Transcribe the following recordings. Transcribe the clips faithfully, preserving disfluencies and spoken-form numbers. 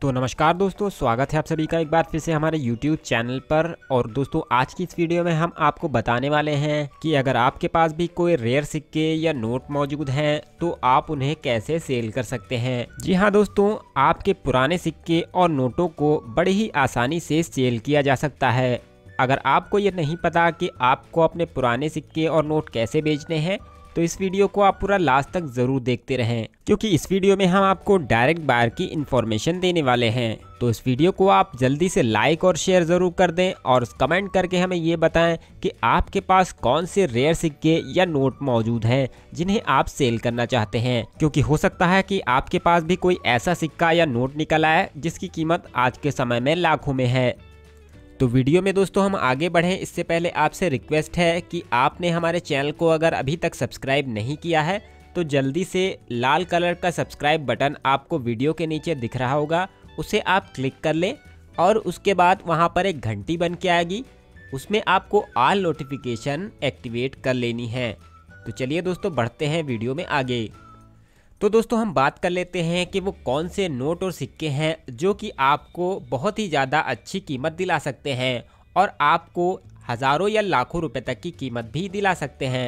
तो नमस्कार दोस्तों, स्वागत है आप सभी का एक बार फिर से हमारे YouTube चैनल पर। और दोस्तों आज की इस वीडियो में हम आपको बताने वाले हैं कि अगर आपके पास भी कोई रेयर सिक्के या नोट मौजूद हैं तो आप उन्हें कैसे सेल कर सकते हैं। जी हाँ दोस्तों, आपके पुराने सिक्के और नोटों को बड़ी ही आसानी से सेल किया जा सकता है। अगर आपको ये नहीं पता कि आपको अपने पुराने सिक्के और नोट कैसे बेचने हैं तो इस वीडियो को आप पूरा लास्ट तक ज़रूर देखते रहें, क्योंकि इस वीडियो में हम आपको डायरेक्ट बायर की इन्फॉर्मेशन देने वाले हैं। तो इस वीडियो को आप जल्दी से लाइक और शेयर ज़रूर कर दें और कमेंट करके हमें ये बताएं कि आपके पास कौन से रेयर सिक्के या नोट मौजूद हैं जिन्हें आप सेल करना चाहते हैं, क्योंकि हो सकता है कि आपके पास भी कोई ऐसा सिक्का या नोट निकल आए जिसकी कीमत आज के समय में लाखों में है। तो वीडियो में दोस्तों हम आगे बढ़ें इससे पहले आपसे रिक्वेस्ट है कि आपने हमारे चैनल को अगर अभी तक सब्सक्राइब नहीं किया है तो जल्दी से लाल कलर का सब्सक्राइब बटन आपको वीडियो के नीचे दिख रहा होगा, उसे आप क्लिक कर लें और उसके बाद वहां पर एक घंटी बन के आएगी, उसमें आपको ऑल नोटिफिकेशन एक्टिवेट कर लेनी है। तो चलिए दोस्तों बढ़ते हैं वीडियो में आगे। तो दोस्तों हम बात कर लेते हैं कि वो कौन से नोट और सिक्के हैं जो कि आपको बहुत ही ज़्यादा अच्छी कीमत दिला सकते हैं और आपको हज़ारों या लाखों रुपए तक की कीमत भी दिला सकते हैं।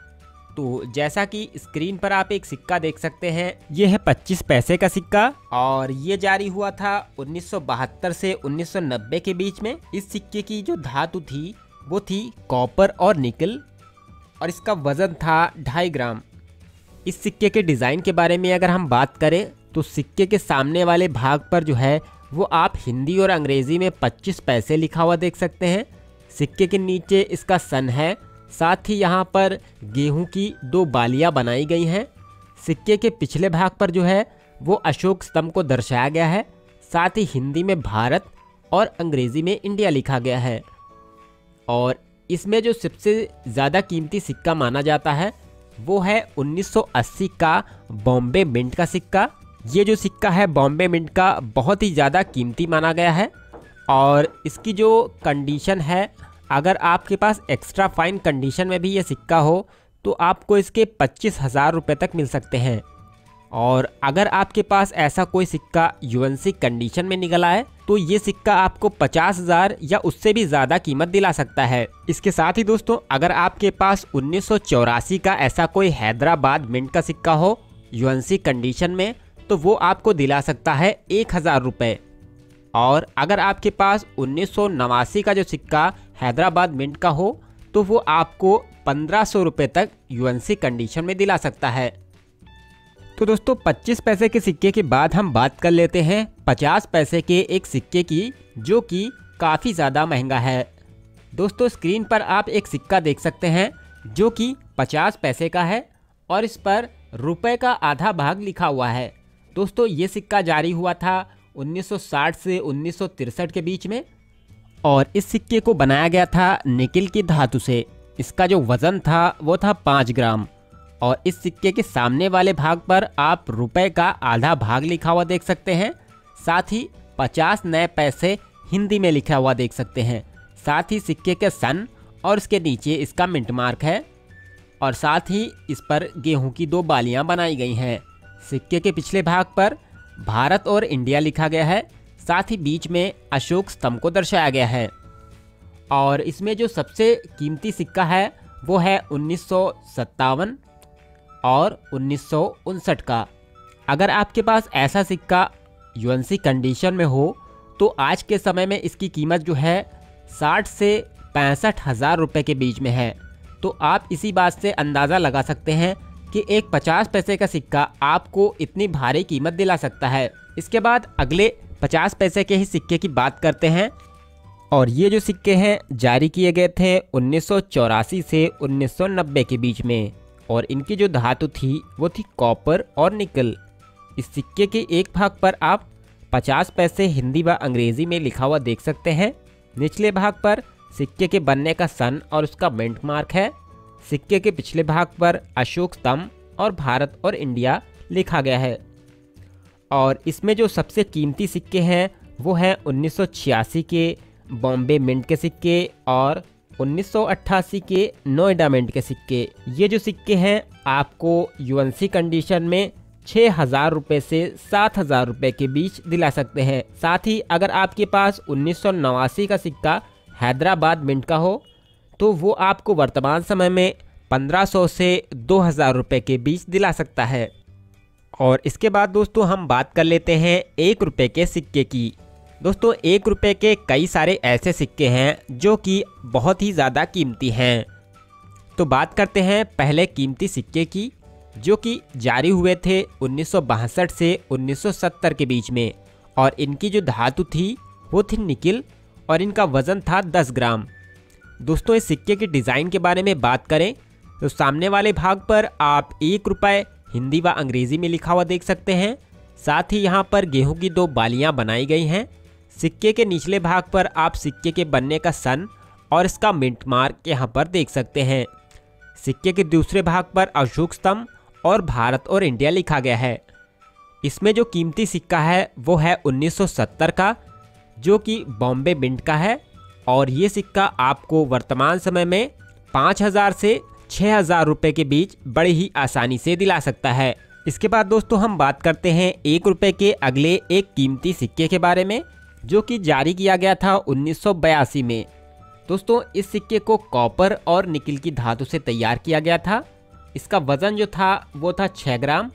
तो जैसा कि स्क्रीन पर आप एक सिक्का देख सकते हैं, ये है पच्चीस पैसे का सिक्का और ये जारी हुआ था उन्नीस सौ बहत्तर से उन्नीस सौ नब्बे के बीच में। इस सिक्के की जो धातु थी वो थी कॉपर और निकल और इसका वजन था ढाई ग्राम। इस सिक्के के डिज़ाइन के बारे में अगर हम बात करें तो सिक्के के सामने वाले भाग पर जो है वो आप हिंदी और अंग्रेज़ी में पच्चीस पैसे लिखा हुआ देख सकते हैं। सिक्के के नीचे इसका सन है, साथ ही यहाँ पर गेहूं की दो बालियाँ बनाई गई हैं। सिक्के के पिछले भाग पर जो है वो अशोक स्तंभ को दर्शाया गया है, साथ ही हिंदी में भारत और अंग्रेज़ी में इंडिया लिखा गया है। और इसमें जो सबसे ज़्यादा कीमती सिक्का माना जाता है वो है उन्नीस सौ अस्सी का बॉम्बे मिंट का सिक्का। ये जो सिक्का है बॉम्बे मिंट का बहुत ही ज़्यादा कीमती माना गया है और इसकी जो कंडीशन है, अगर आपके पास एक्स्ट्रा फाइन कंडीशन में भी ये सिक्का हो तो आपको इसके पच्चीस हज़ार रुपये तक मिल सकते हैं। और अगर आपके पास ऐसा कोई सिक्का यूएनसी कंडीशन में निकला है तो ये सिक्का आपको पचास हज़ार या उससे भी ज़्यादा कीमत दिला सकता है। इसके साथ ही दोस्तों अगर आपके पास उन्नीस सौ चौरासी का ऐसा कोई हैदराबाद मिंट का सिक्का हो यूएनसी कंडीशन में तो वो आपको दिला सकता है एक हज़ार रुपये। और अगर आपके पास उन्नीस सौ नवासी का जो सिक्का हैदराबाद मिंट का हो तो वो आपको पंद्रह सौ रुपये तक यूएनसी कंडीशन में दिला सकता है। तो दोस्तों पच्चीस पैसे के सिक्के के बाद हम बात कर लेते हैं पचास पैसे के एक सिक्के की, जो कि काफ़ी ज़्यादा महंगा है। दोस्तों स्क्रीन पर आप एक सिक्का देख सकते हैं जो कि पचास पैसे का है और इस पर रुपए का आधा भाग लिखा हुआ है। दोस्तों ये सिक्का जारी हुआ था उन्नीस सौ साठ से उन्नीस सौ तिरसठ के बीच में और इस सिक्के को बनाया गया था निकिल की धातु से। इसका जो वज़न था वो था पाँच ग्राम और इस सिक्के के सामने वाले भाग पर आप रुपए का आधा भाग लिखा हुआ देख सकते हैं, साथ ही पचास नए पैसे हिंदी में लिखा हुआ देख सकते हैं। साथ ही सिक्के के सन और इसके नीचे इसका मिंट मार्क है और साथ ही इस पर गेहूं की दो बालियां बनाई गई हैं। सिक्के के पिछले भाग पर भारत और इंडिया लिखा गया है, साथ ही बीच में अशोक स्तंभ को दर्शाया गया है। और इसमें जो सबसे कीमती सिक्का है वो है उन्नीस सौ सत्तावन और उन्नीस सौ उनसठ का। अगर आपके पास ऐसा सिक्का यूएनसी कंडीशन में हो तो आज के समय में इसकी कीमत जो है साठ से पैंसठ हज़ार रुपये के बीच में है। तो आप इसी बात से अंदाज़ा लगा सकते हैं कि एक पचास पैसे का सिक्का आपको इतनी भारी कीमत दिला सकता है। इसके बाद अगले पचास पैसे के ही सिक्के की बात करते हैं और ये जो सिक्के हैं जारी किए गए थे उन्नीस सौ चौरासी से उन्नीस सौ नब्बे के बीच में और इनकी जो धातु थी वो थी कॉपर और निकल। इस सिक्के के एक भाग पर आप पचास पैसे हिंदी व अंग्रेज़ी में लिखा हुआ देख सकते हैं। निचले भाग पर सिक्के के बनने का सन और उसका मिंट मार्क है। सिक्के के पिछले भाग पर अशोक स्तंभ और भारत और इंडिया लिखा गया है। और इसमें जो सबसे कीमती सिक्के हैं वो हैं उन्नीस सौ छियासी के बॉम्बे मिंट के सिक्के और उन्नीस सौ अट्ठासी के नोएडा मिंट के सिक्के। ये जो सिक्के हैं आपको यूएनसी कंडीशन में छः हजार रुपये से सात हजार रुपये के बीच दिला सकते हैं। साथ ही अगर आपके पास उन्नीस सौ नवासी का सिक्का हैदराबाद मिंट का हो तो वो आपको वर्तमान समय में पंद्रह सौ से दो हज़ार रुपये के बीच दिला सकता है। और इसके बाद दोस्तों हम बात कर लेते हैं एक रुपये के सिक्के की। दोस्तों एक रुपये के कई सारे ऐसे सिक्के हैं जो कि बहुत ही ज़्यादा कीमती हैं। तो बात करते हैं पहले कीमती सिक्के की, जो कि जारी हुए थे उन्नीस सौ बासठ से उन्नीस सौ सत्तर के बीच में, और इनकी जो धातु थी वो थी निकिल और इनका वज़न था दस ग्राम। दोस्तों इस सिक्के के डिज़ाइन के बारे में बात करें तो सामने वाले भाग पर आप एक रुपये हिंदी व अंग्रेज़ी में लिखा हुआ देख सकते हैं। साथ ही यहाँ पर गेहूं की दो बालियाँ बनाई गई हैं। सिक्के के निचले भाग पर आप सिक्के के बनने का सन और इसका मिंट मार्क यहाँ पर देख सकते हैं। सिक्के के दूसरे भाग पर अशोक स्तंभ और भारत और इंडिया लिखा गया है। इसमें जो कीमती सिक्का है वो है उन्नीस सौ सत्तर का, जो कि बॉम्बे मिंट का है, और ये सिक्का आपको वर्तमान समय में पाँच हज़ार से छः हज़ार रुपये के बीच बड़ी ही आसानी से दिला सकता है। इसके बाद दोस्तों हम बात करते हैं एक रुपये के अगले एक कीमती सिक्के के बारे में, जो कि जारी किया गया था उन्नीस सौ बयासी में। दोस्तों इस सिक्के को कॉपर और निकिल की धातु से तैयार किया गया था। इसका वज़न जो था वो था छः ग्राम,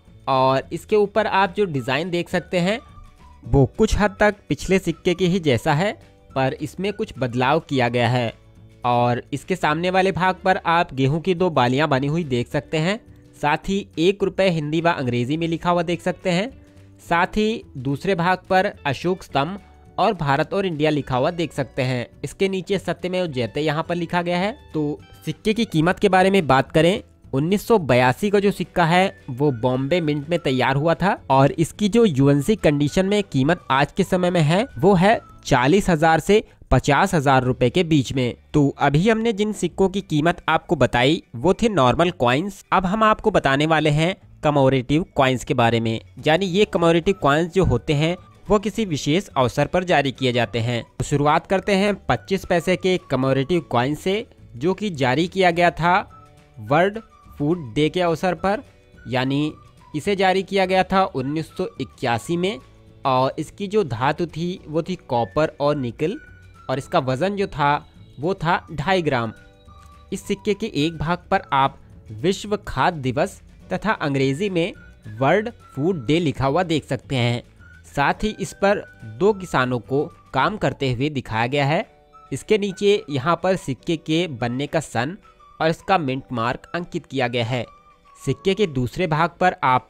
और इसके ऊपर आप जो डिज़ाइन देख सकते हैं वो कुछ हद तक पिछले सिक्के के ही जैसा है, पर इसमें कुछ बदलाव किया गया है। और इसके सामने वाले भाग पर आप गेहूं की दो बालियां बनी हुई देख सकते हैं। साथ ही एक रुपये हिंदी व अंग्रेज़ी में लिखा हुआ देख सकते हैं। साथ ही दूसरे भाग पर अशोक स्तंभ और भारत और इंडिया लिखा हुआ देख सकते हैं। इसके नीचे सत्यमेव जयते यहाँ पर लिखा गया है। तो सिक्के की कीमत के बारे में बात करें, उन्नीस सौ बयासी का जो सिक्का है वो बॉम्बे मिंट में तैयार हुआ था, और इसकी जो यूएनसी कंडीशन में कीमत आज के समय में है वो है चालीस हजार से पचास हजार रुपए के बीच में। तो अभी हमने जिन सिक्कों की कीमत आपको बताई वो थे नॉर्मल कॉइन्स। अब हम आपको बताने वाले हैं कमोरेटिव कॉइन्स के बारे में। यानी ये कमोरेटिव कॉइन्स जो होते हैं वो किसी विशेष अवसर पर जारी किए जाते हैं। तो शुरुआत करते हैं पच्चीस पैसे के कमोरेटिव कॉइन से, जो कि जारी किया गया था वर्ल्ड फूड डे के अवसर पर, यानी इसे जारी किया गया था उन्नीस सौ इक्यासी में, और इसकी जो धातु थी वो थी कॉपर और निकल, और इसका वज़न जो था वो था ढाई ग्राम। इस सिक्के के एक भाग पर आप विश्व खाद्य दिवस तथा अंग्रेज़ी में वर्ल्ड फूड डे लिखा हुआ देख सकते हैं। साथ ही इस पर दो किसानों को काम करते हुए दिखाया गया है। इसके नीचे यहाँ पर सिक्के के बनने का सन और इसका मिंट मार्क अंकित किया गया है। सिक्के के दूसरे भाग पर आप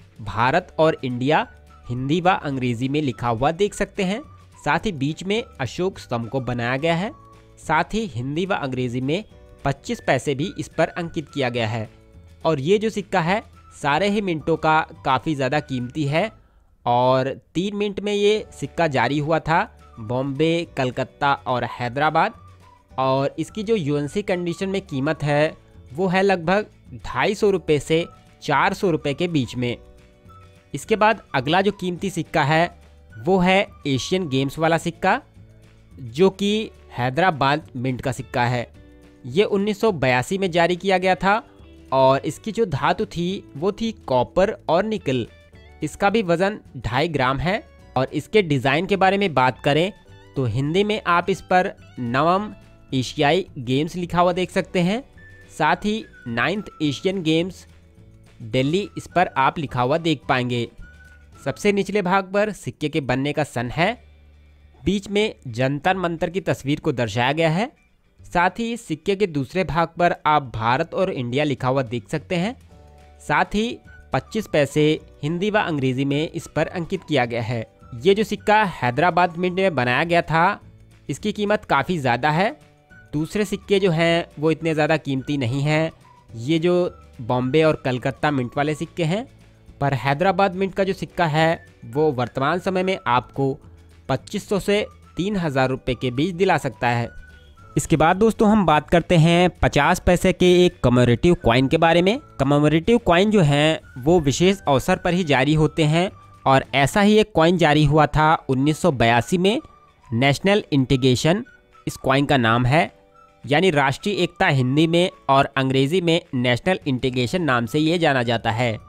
भारत और इंडिया हिंदी व अंग्रेज़ी में लिखा हुआ देख सकते हैं। साथ ही बीच में अशोक स्तंभ को बनाया गया है। साथ ही हिंदी व अंग्रेज़ी में पच्चीस पैसे भी इस पर अंकित किया गया है। और ये जो सिक्का है सारे ही मिनटों का काफ़ी ज़्यादा कीमती है, और तीन मिनट में ये सिक्का जारी हुआ था बॉम्बे, कलकत्ता और हैदराबाद, और इसकी जो यूएनसी कंडीशन में कीमत है वो है लगभग ढाई सौ रुपये से चार सौ रुपये के बीच में। इसके बाद अगला जो कीमती सिक्का है वो है एशियन गेम्स वाला सिक्का, जो कि हैदराबाद मिंट का सिक्का है। ये उन्नीस सौ बयासी में जारी किया गया था, और इसकी जो धातु थी वो थी कॉपर और निकल। इसका भी वज़न ढाई ग्राम है। और इसके डिज़ाइन के बारे में बात करें तो हिंदी में आप इस पर नवम एशियाई गेम्स लिखा हुआ देख सकते हैं। साथ ही नाइन्थ एशियन गेम्स दिल्ली इस पर आप लिखा हुआ देख पाएंगे। सबसे निचले भाग पर सिक्के के बनने का सन है। बीच में जंतर मंतर की तस्वीर को दर्शाया गया है। साथ ही सिक्के के दूसरे भाग पर आप भारत और इंडिया लिखा हुआ देख सकते हैं। साथ ही पच्चीस पैसे हिंदी व अंग्रेज़ी में इस पर अंकित किया गया है। ये जो सिक्का हैदराबाद मिंट में बनाया गया था, इसकी कीमत काफ़ी ज़्यादा है। दूसरे सिक्के जो हैं वो इतने ज़्यादा कीमती नहीं हैं। ये जो बॉम्बे और कलकत्ता मिंट वाले सिक्के हैं, पर हैदराबाद मिंट का जो सिक्का है वो वर्तमान समय में आपको पच्चीस सौ से तीन हज़ार रुपये के बीच दिला सकता है। इसके बाद दोस्तों हम बात करते हैं पचास पैसे के एक कमोरेटिव कॉइन के बारे में। कमोरेटिव कॉइन जो हैं वो विशेष अवसर पर ही जारी होते हैं, और ऐसा ही एक कॉइन जारी हुआ था उन्नीस सौ बयासी में। नेशनल इंटीग्रेशन इस कॉइन का नाम है, यानी राष्ट्रीय एकता हिंदी में, और अंग्रेज़ी में नेशनल इंटीग्रेशन नाम से ये जाना जाता है।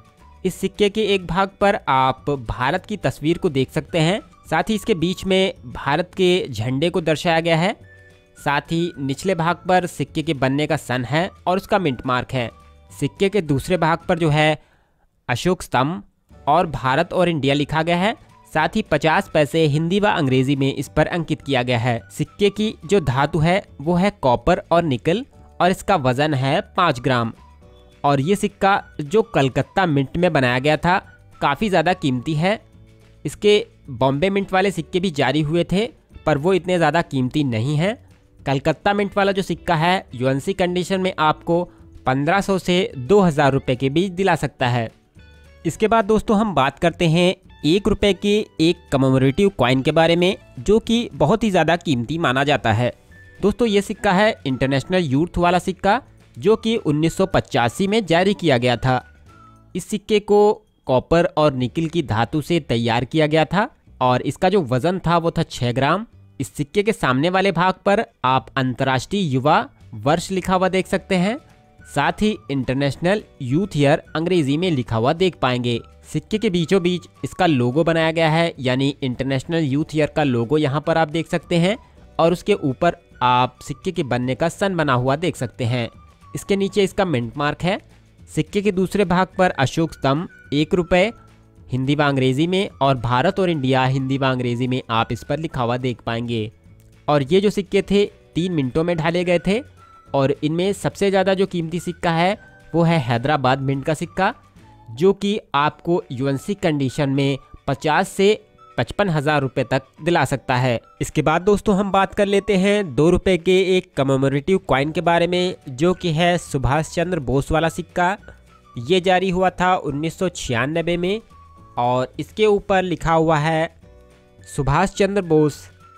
इस सिक्के के एक भाग पर आप भारत की तस्वीर को देख सकते हैं, साथ ही इसके बीच में भारत के झंडे को दर्शाया गया है। साथ ही निचले भाग पर सिक्के के बनने का सन है और उसका मिंट मार्क है। सिक्के के दूसरे भाग पर जो है अशोक स्तंभ और भारत और इंडिया लिखा गया है। साथ ही पचास पैसे हिंदी व अंग्रेजी में इस पर अंकित किया गया है। सिक्के की जो धातु है वो है कॉपर और निकल और इसका वजन है पाँच ग्राम। और ये सिक्का जो कलकत्ता मिंट में बनाया गया था काफ़ी ज़्यादा कीमती है। इसके बॉम्बे मिंट वाले सिक्के भी जारी हुए थे पर वो इतने ज़्यादा कीमती नहीं हैं। कलकत्ता मिंट वाला जो सिक्का है यूएनसी कंडीशन में आपको पंद्रह सौ से दो हज़ार रुपये के बीच दिला सकता है। इसके बाद दोस्तों हम बात करते हैं एक रुपये के एक कमेमोरेटिव कॉइन के बारे में, जो कि बहुत ही ज़्यादा कीमती माना जाता है। दोस्तों ये सिक्का है इंटरनेशनल यूथ वाला सिक्का, जो कि उन्नीस सौ पचासी में जारी किया गया था। इस सिक्के को कॉपर और निकल की धातु से तैयार किया गया था और इसका जो वज़न था वो था छः ग्राम। इस सिक्के के सामने वाले भाग पर आप अंतर्राष्ट्रीय युवा वर्ष लिखा हुआ देख सकते हैं। साथ ही इंटरनेशनल यूथ ईयर अंग्रेजी में लिखा हुआ देख पाएंगे। सिक्के के बीचों बीच इसका लोगो बनाया गया है, यानी इंटरनेशनल यूथ ईयर का लोगो यहाँ पर आप देख सकते हैं और उसके ऊपर आप सिक्के के बनने का सन बना हुआ देख सकते हैं। इसके नीचे इसका मिंट मार्क है। सिक्के के दूसरे भाग पर अशोक स्तंभ एक रुपये हिंदी व अंग्रेजी में और भारत और इंडिया हिंदी व अंग्रेजी में आप इस पर लिखा हुआ देख पाएंगे। और ये जो सिक्के थे तीन मिनटों में ढाले गए थे और इनमें सबसे ज़्यादा जो कीमती सिक्का है वो है हैदराबाद मिंट का सिक्का, जो कि आपको यूएनसी कंडीशन में पचास से पचपन हज़ार रुपये तक दिला सकता है। इसके बाद दोस्तों हम बात कर लेते हैं दो रुपये के एक कमेमोरेटिव कॉइन के बारे में, जो कि है सुभाष चंद्र बोस वाला सिक्का। ये जारी हुआ था उन्नीस सौ छियानबे में और इसके ऊपर लिखा हुआ है सुभाष चंद्र बोस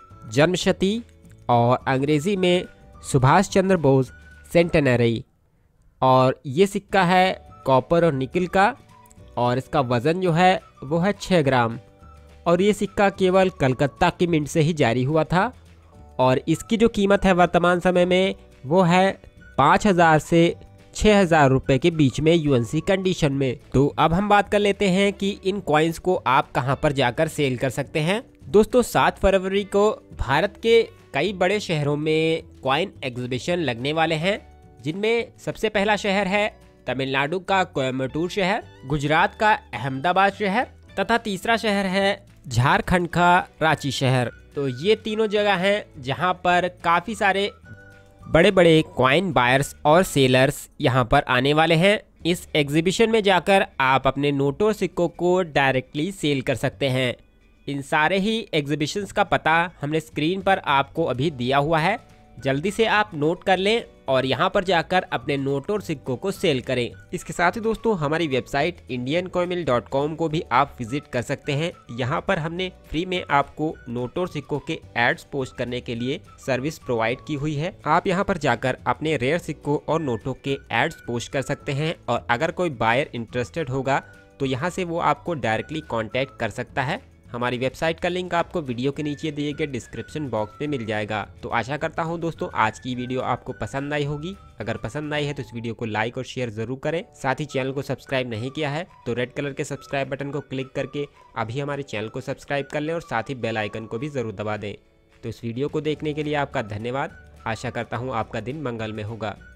जन्मशती और अंग्रेज़ी में सुभाष चंद्र बोस सेंटेनरी। और ये सिक्का है कॉपर और निकल का और इसका वज़न जो है वो है छः ग्राम। और ये सिक्का केवल कलकत्ता की मिंट से ही जारी हुआ था और इसकी जो कीमत है वर्तमान समय में वो है पाँच हज़ार से छः हज़ार रुपये के बीच में यूएनसी कंडीशन में। तो अब हम बात कर लेते हैं कि इन कॉइन्स को आप कहां पर जाकर सेल कर सकते हैं। दोस्तों सात फरवरी को भारत के कई बड़े शहरों में कॉइन एग्जीबिशन लगने वाले हैं, जिनमें सबसे पहला शहर है तमिलनाडु का कोयम्बटूर शहर, गुजरात का अहमदाबाद शहर तथा तीसरा शहर है झारखंड का रांची शहर। तो ये तीनों जगह हैं जहां पर काफ़ी सारे बड़े बड़े कॉइन बायर्स और सेलर्स यहां पर आने वाले हैं। इस एग्जीबिशन में जाकर आप अपने नोटों सिक्कों को डायरेक्टली सेल कर सकते हैं। इन सारे ही एग्जीबिशंस का पता हमने स्क्रीन पर आपको अभी दिया हुआ है, जल्दी से आप नोट कर लें और यहाँ पर जाकर अपने नोट और सिक्कों को सेल करें। इसके साथ ही दोस्तों हमारी website Indian coin dot com को भी आप विजिट कर सकते हैं। यहाँ पर हमने फ्री में आपको नोट और सिक्कों के एड्स पोस्ट करने के लिए सर्विस प्रोवाइड की हुई है। आप यहाँ पर जाकर अपने रेयर सिक्कों और नोटों के एड्स पोस्ट कर सकते हैं और अगर कोई बायर इंटरेस्टेड होगा तो यहाँ से वो आपको डायरेक्टली कॉन्टैक्ट कर सकता है। हमारी वेबसाइट का लिंक आपको वीडियो के नीचे दिए गए डिस्क्रिप्शन बॉक्स में मिल जाएगा। तो आशा करता हूं दोस्तों आज की वीडियो आपको पसंद आई होगी। अगर पसंद आई है तो इस वीडियो को लाइक और शेयर जरूर करें। साथ ही चैनल को सब्सक्राइब नहीं किया है तो रेड कलर के सब्सक्राइब बटन को क्लिक करके अभी हमारे चैनल को सब्सक्राइब कर लें और साथ ही बेल आइकन को भी ज़रूर दबा दें। तो इस वीडियो को देखने के लिए आपका धन्यवाद। आशा करता हूँ आपका दिन मंगलमय होगा।